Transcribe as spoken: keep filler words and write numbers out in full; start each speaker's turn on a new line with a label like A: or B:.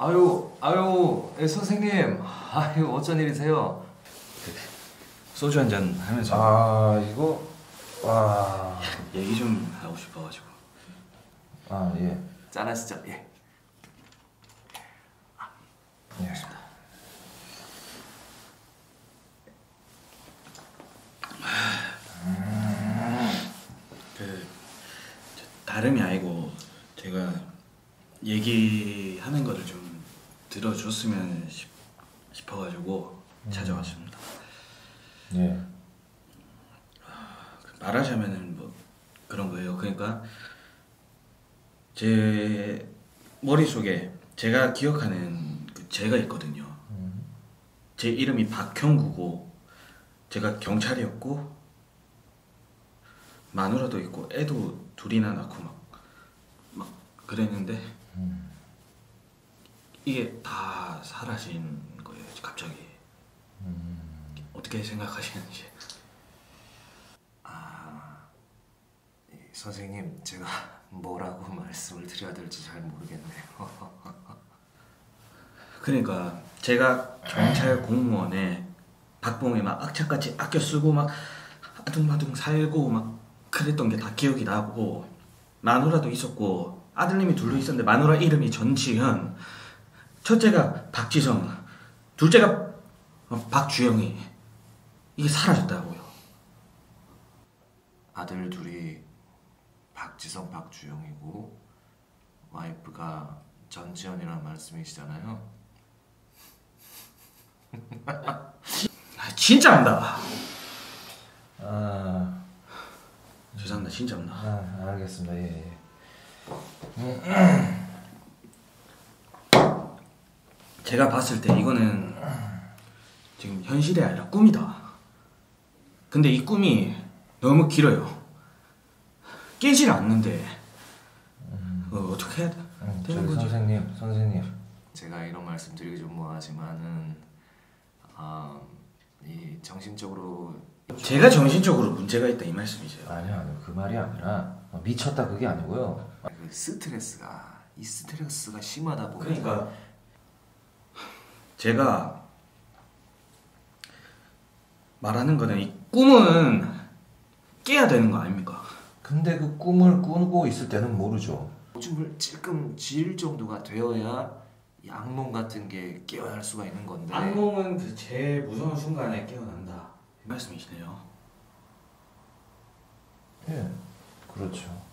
A: 아유, 아유, 예, 선생님. 아유, 어쩐 일이세요?
B: 소주 한잔 하면서.
A: 아, 이거, 와.
B: 얘기 좀 하고 싶어가지고.
A: 아, 예. 짠하시죠? 예.
B: 예. 그 다름이 아니고 제가 얘기하는 거를 좀 들어줬으면 싶, 싶어가지고 음. 찾아왔습니다.
A: 예.
B: 말하자면은 뭐 그런 거예요. 그러니까 제 머릿속에 제가 기억하는 그 제가 있거든요. 음. 제 이름이 박형구고 제가 경찰이었고 마누라도 있고 애도 둘이나 낳고 막, 막 그랬는데 음. 이게 다 사라진 거예요 갑자기. 음. 어떻게 생각하시는지.
A: 아, 선생님, 제가 뭐라고 말씀을 드려야 될지 잘 모르겠네요.
B: 그러니까 제가 경찰 공무원에 박봉에 막 악착같이 아껴 쓰고 막 아둥바둥 살고 막 그랬던 게 다 기억이 나고 마누라도 있었고 아들님이 둘로 있었는데 마누라 이름이 전지현, 첫째가 박지성, 둘째가 박주영이. 이게 사라졌다고요.
A: 아들 둘이 박지성, 박주영이고 와이프가 전지현이라는 말씀이시잖아요.
B: 진짜 안다.
A: 아,
B: 죄송합니다. 진짜 안다.
A: 아, 알겠습니다. 예, 예.
B: 제가 봤을 때 이거는 지금 현실이 아니라 꿈이다. 근데 이 꿈이 너무 길어요. 깨질 않는데 음. 어, 어떻게 해야 돼?
A: 음, 되는 거지? 선생님, 선생님. 제가 이런 말씀 드리기 좀 뭐하지만은 아, 이 정신적으로
B: 제가 정신적으로 문제가 있다 이 말씀이세요?
A: 아니요, 아니요. 그 말이 아니라 미쳤다 그게 아니고요. 그 스트레스가 이 스트레스가 심하다 보니까.
B: 그러니까 제가 말하는 거는 이 꿈은 깨야 되는 거 아닙니까?
A: 근데 그 꿈을 꾸고 있을 때는 모르죠. 오줌을 찔끔 지을 정도가 되어야 이 악몽 같은 게 깨어날 수가 있는 건데.
B: 악몽은 그 제일 무서운 순간에 깨어난다 이 말씀이시네요.
A: 예, 그렇죠.